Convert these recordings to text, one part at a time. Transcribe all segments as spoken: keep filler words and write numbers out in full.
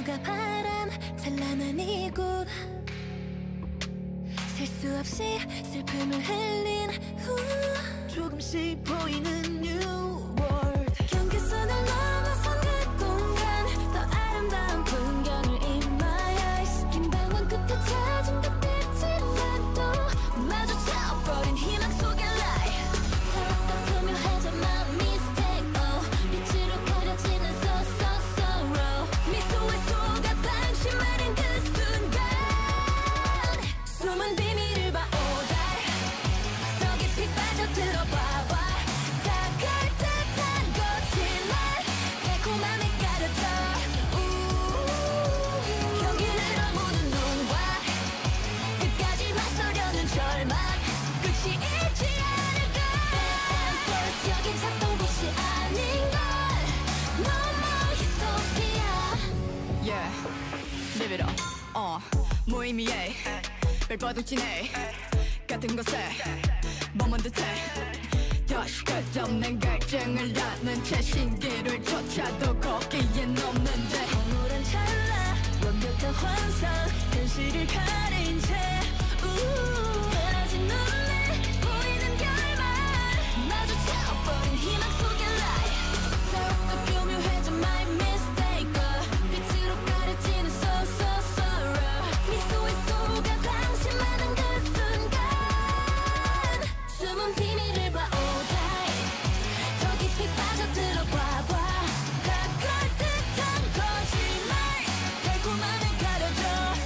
하루가 바람 찬란한 이곳 셀 수 없이 슬픔을 흘린 후 조금씩 보이는 New World 경계선을 넘어선 그 공간 더 아름다운 풍경을 in my eyes 긴 방황 끝에 찾은 듯했지만 또 마주쳐버린 희망 속의 lie 더럽다 교묘하자 my mistake oh 빛으로 가려지는 so so sorrow 미소에 속아 방심하는 그 순간 숨은 비밀을 봐 all day 더 깊이 빠져들어봐봐 다갈 듯한 거짓말 달콤함에 가려져 경계를 넘는 눈과 끝까지 맞서려는 절망 끝이 있지 않을까 First 여긴 찾던 곳이 아닌걸 No more utopia Yeah, live it up. 어, 무의미해 발버둥치네 같은 곳에 머문 듯해 다시 끝없는 갈증을 낳는 채 신기를 쫓아도 거기엔 없는데 황홀한 찰나 완벽한 환상 현실을 가린 채 우 편해진 눈에 보이는 결말 마주쳐버린 희망 속의 lie 더욱더 교묘해져 my mistake oh. 빛으로 가려지는 so so sorrow 미소에 속아 방심하는 그 순간 숨은 비밀을 봐 all day 더 깊이 빠져들어봐봐 다갈 듯한 거짓말 달콤함에 가려져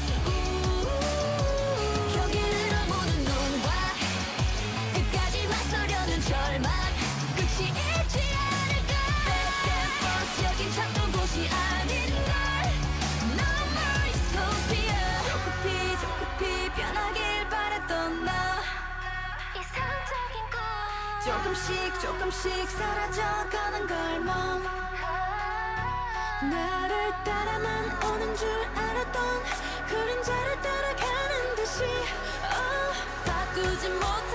경계를 넘는 눈과 끝까지 맞서려는 절망 끝이 있지 않을까 Back and forth 여긴 찾던 곳이 아닌걸 No more utopia 조급히 조급히 변하길 바랬던 나 이상적인 꿈 조금씩 조금씩 사라져가는 걸멈 나를 따라만 오는 줄 알았던 그림자를 따라가는 듯이 oh, 바꾸지 못